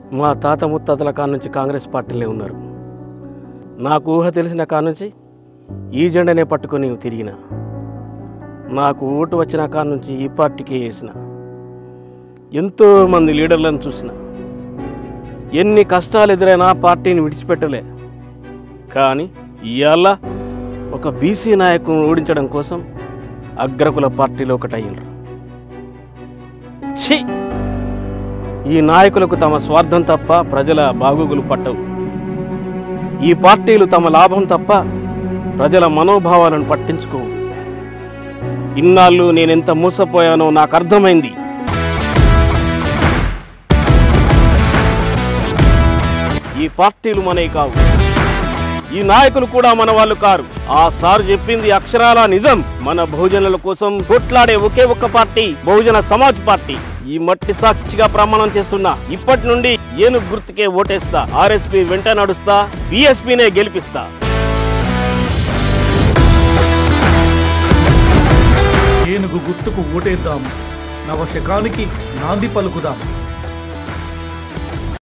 మా తాత ముత్తాతల కానుంచి కాంగ్రెస్ పార్టీలే ఉన్నారు. నాకు ఊహ తెలిసిన కానుంచి ఈ జెండనే పట్టుకొని తిరిగిన. నాకు ఓటు వచ్చిన కానుంచి ఈ పార్టీకి వేసిన. ఎంతోమంది లీడర్లను చూసిన. ఎన్ని కష్టాలు ఎదురైనా పార్టీని విడిచిపెట్టలే. కానీ ఇవాళ ఒక బీసీ నాయకుని ఓడించడం కోసం అగ్రకుల పార్టీలో ఒకటయ్యారు. ఛీ! ఈ నాయకులకు తమ స్వార్థం తప్ప ప్రజల బాగోగులు పట్టవు. ఈ పార్టీలు తమ లాభం తప్ప ప్రజల మనోభావాలను పట్టించుకోవు. ఇన్నాళ్ళు నేనెంత మోసపోయానో నాకు అర్థమైంది. ఈ పార్టీలు మనవి కావు. ఈ నాయకులు కూడా మన వాళ్ళు కారు. ఆ సార్ చెప్పింది అక్షరాల నిజం. మన బహుజనుల కోసం కొట్లాడే ఒకే ఒక్క పార్టీ బహుజన సమాజ్ పార్టీ. ఈ మట్టి సాక్షిగా ప్రమాణం చేస్తున్నా. ఇప్పటి నుండి ఏనుగు గుర్తుకే ఓటేస్తా. ఆర్ఎస్పీ వెంట నడుస్తా. బీఎస్పీనే గెలిపిస్తా. ఏనుగు గుర్తుకు ఓటేద్దాం. నవశకానికి నాంది పలుకుదాం.